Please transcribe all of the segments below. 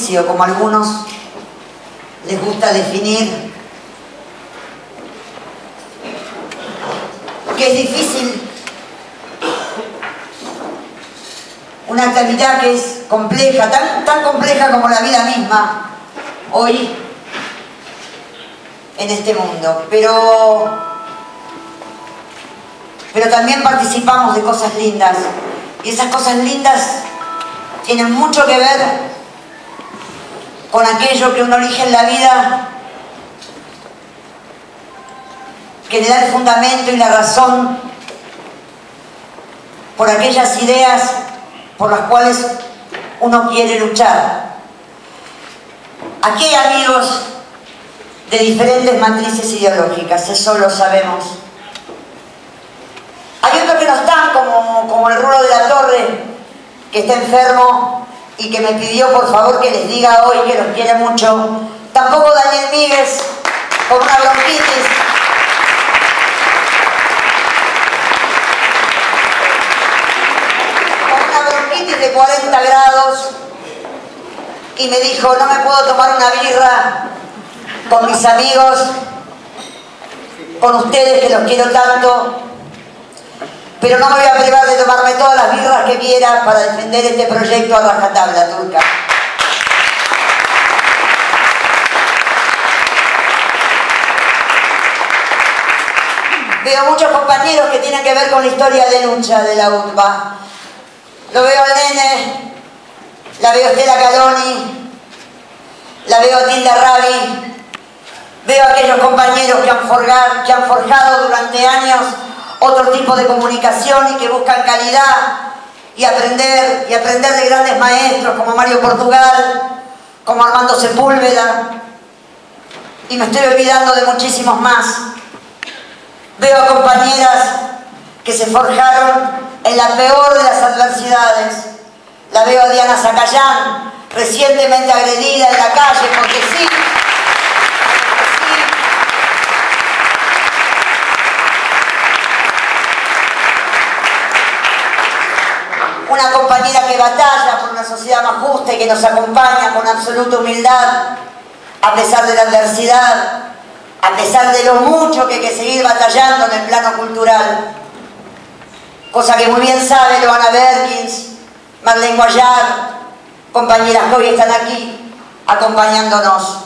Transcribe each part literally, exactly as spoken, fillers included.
oficio, como a algunos les gusta definir, que es difícil, una actividad que es compleja, tan, tan compleja como la vida misma hoy en este mundo, pero, pero también participamos de cosas lindas, y esas cosas lindas tienen mucho que ver con aquello que uno elige en la vida, que le da el fundamento y la razón por aquellas ideas por las cuales uno quiere luchar. Aquí hay amigos de diferentes matrices ideológicas, eso lo sabemos. Hay otros que no están, como, como el Rulo de la Torre, que está enfermo y que me pidió por favor que les diga hoy que los quiere mucho. Tampoco Daniel Míguez, con una bronquitis. Con una bronquitis de cuarenta grados. Y me dijo, no me puedo tomar una birra con mis amigos, con ustedes que los quiero tanto, pero no me voy a privar de tomarme todas las birras que quiera para defender este proyecto a rajatabla, Turca. Veo muchos compañeros que tienen que ver con la historia de lucha de la U T B A. Lo veo al Nene, la veo a Estela Caloni, la veo a Tilda Rabi, veo a aquellos compañeros que han, forjado, que han forjado durante años otro tipo de comunicación y que buscan calidad y aprender, y aprender de grandes maestros como Mario Portugal, como Armando Sepúlveda, y me estoy olvidando de muchísimos más. Veo a compañeras que se forjaron en la peor de las adversidades. La veo a Diana Zacayán, recientemente agredida en la calle, porque sí, una compañera que batalla por una sociedad más justa y que nos acompaña con absoluta humildad, a pesar de la adversidad, a pesar de lo mucho que hay que seguir batallando en el plano cultural. Cosa que muy bien sabe Loana Berkins, Marlene Guayar, compañeras que hoy están aquí acompañándonos.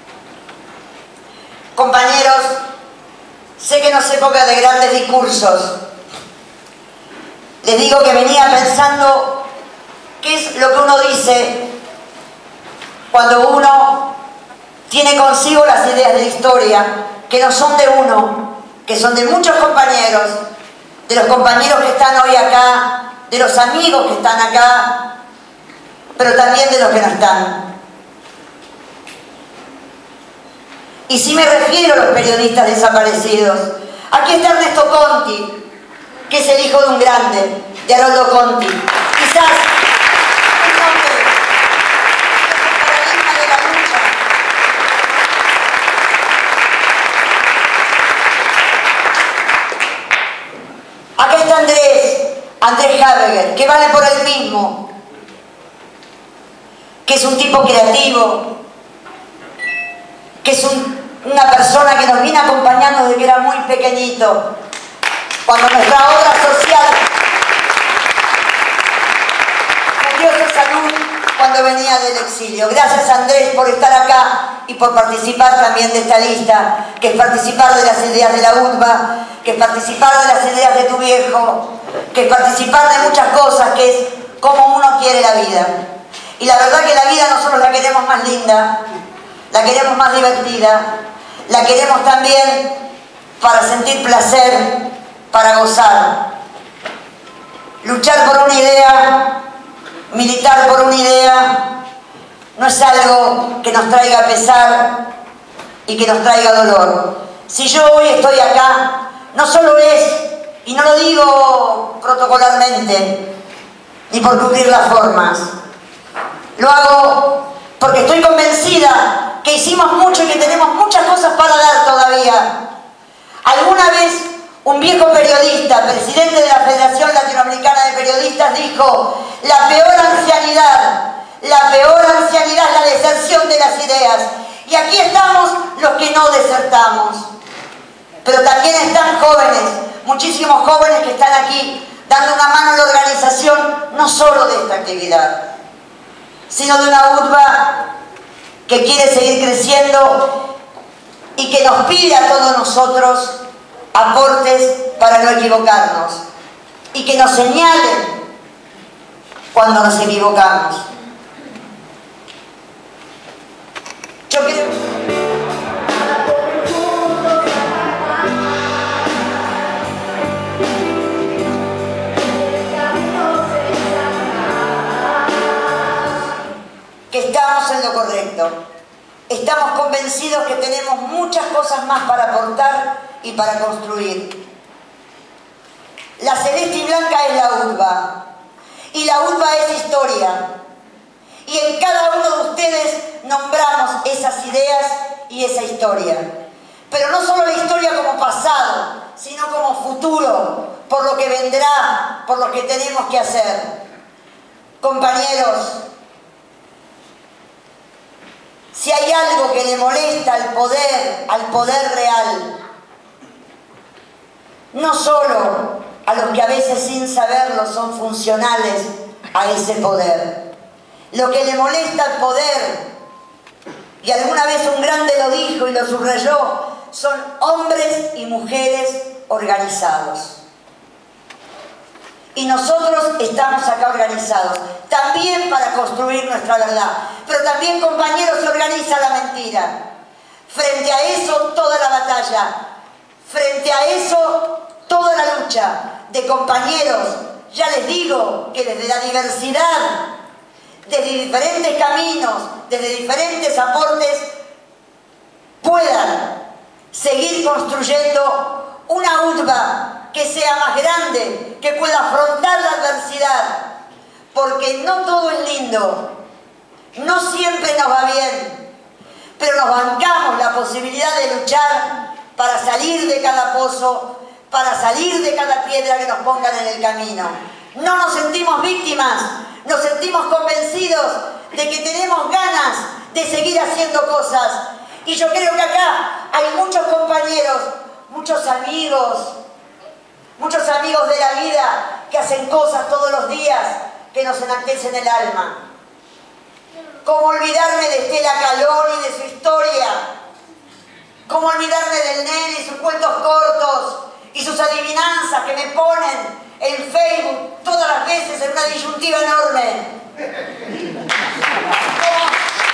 Compañeros, sé que no es época de grandes discursos. Les digo que venía pensando qué es lo que uno dice cuando uno tiene consigo las ideas de la historia, que no son de uno, que son de muchos compañeros, de los compañeros que están hoy acá, de los amigos que están acá, pero también de los que no están. Y sí me refiero a los periodistas desaparecidos. Aquí está Ernesto Conti, que es el hijo de un grande, de Haroldo Conti. Quizás un hombre del paradigma de la lucha. Acá está Andrés, Andrés Habeger, que vale por él mismo, que es un tipo creativo, que es un, una persona que nos viene acompañando desde que era muy pequeñito, cuando nuestra obra social murió de salud cuando venía del exilio. Gracias, Andrés, por estar acá y por participar también de esta lista, que es participar de las ideas de la U T B A, que es participar de las ideas de tu viejo, que es participar de muchas cosas, que es cómo uno quiere la vida. Y la verdad que la vida nosotros la queremos más linda, la queremos más divertida, la queremos también para sentir placer, para gozar. Luchar por una idea, militar por una idea, no es algo que nos traiga pesar y que nos traiga dolor. Si yo hoy estoy acá, no solo es, y no lo digo protocolarmente, ni por cumplir las formas, lo hago porque estoy convencida que hicimos mucho y que tenemos muchas cosas para dar todavía. Alguna vez un viejo periodista, presidente de la Federación Latinoamericana de Periodistas, dijo: la peor ancianidad La peor ancianidad es la deserción de las ideas. Y aquí estamos los que no desertamos. Pero también están jóvenes, muchísimos jóvenes que están aquí dando una mano a la organización, no solo de esta actividad, sino de una U T B A que quiere seguir creciendo y que nos pide a todos nosotros aportes para no equivocarnos y que nos señalen cuando nos equivocamos. Yo creo... que estamos en lo correcto. Estamos convencidos que tenemos muchas cosas más para aportar y para construir. La celeste y blanca es la U T B A. Y la U T B A es historia. Y en cada uno de ustedes nombramos esas ideas y esa historia. Pero no solo la historia como pasado, sino como futuro, por lo que vendrá, por lo que tenemos que hacer. Compañeros, si hay algo que le molesta al poder, al poder real, no solo a los que a veces sin saberlo son funcionales a ese poder. Lo que le molesta al poder, y alguna vez un grande lo dijo y lo subrayó, son hombres y mujeres organizados. Y nosotros estamos acá organizados, también para construir nuestra verdad. Pero también, compañeros, se organiza la mentira. Frente a eso, toda la batalla. Frente a eso, toda la lucha de compañeros. Ya les digo que desde la diversidad, desde diferentes caminos, desde diferentes aportes, puedan seguir construyendo una U T B A que sea más grande, que pueda afrontar la adversidad, porque no todo es lindo, no siempre nos va bien, pero nos bancamos la posibilidad de luchar para salir de cada pozo, para salir de cada piedra que nos pongan en el camino. No nos sentimos víctimas, nos sentimos convencidos de que tenemos ganas de seguir haciendo cosas. Y yo creo que acá hay muchos compañeros, muchos amigos, muchos amigos de la vida que hacen cosas todos los días que nos enaltecen el alma. ¿Cómo olvidarme de Estela Calón y de su historia? ¿Cómo olvidarme del nene y sus cuentos cortos y sus adivinanzas que me ponen en Facebook todas las veces en una disyuntiva enorme? ¿Cómo,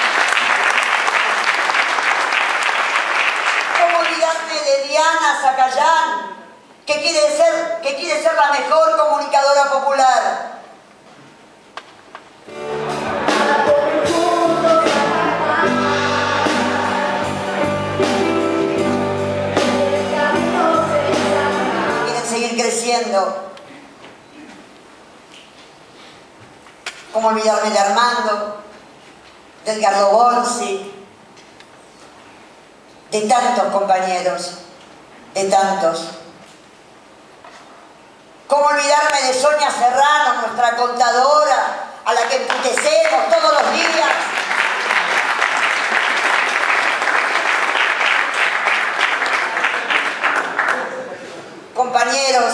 cómo olvidarme de Diana Zacayán, que quiere ser, que quiere ser la mejor comunicadora popular? Quieren seguir creciendo. ¿Cómo olvidarme de Armando, de Edgardo Borsi, de tantos compañeros, de tantos? ¿Cómo olvidarme de Sonia Serrano, nuestra contadora, a la que emputecemos todos los días? Compañeros,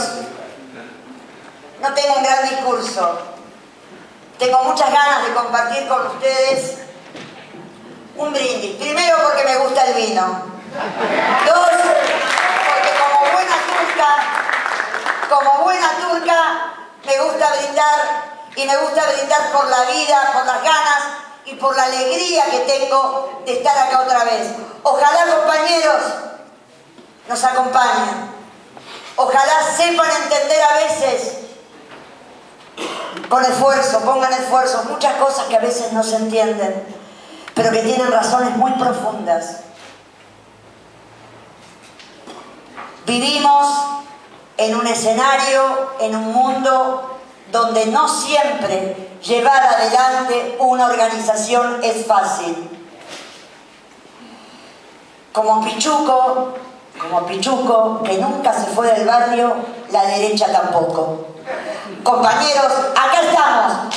no tengo un gran discurso. Tengo muchas ganas de compartir con ustedes un brindis. Primero, porque me gusta el vino. Dos, porque como buena turca, como buena turca, me gusta brindar, y me gusta brindar por la vida, por las ganas y por la alegría que tengo de estar acá otra vez. Ojalá, compañeros, nos acompañen. Ojalá sepan entender a veces, con esfuerzo, pongan esfuerzo, muchas cosas que a veces no se entienden, pero que tienen razones muy profundas. Vivimos en un escenario, en un mundo donde no siempre llevar adelante una organización es fácil. Como Pichuco, como Pichuco, que nunca se fue del barrio, la derecha tampoco. Compañeros, acá estamos.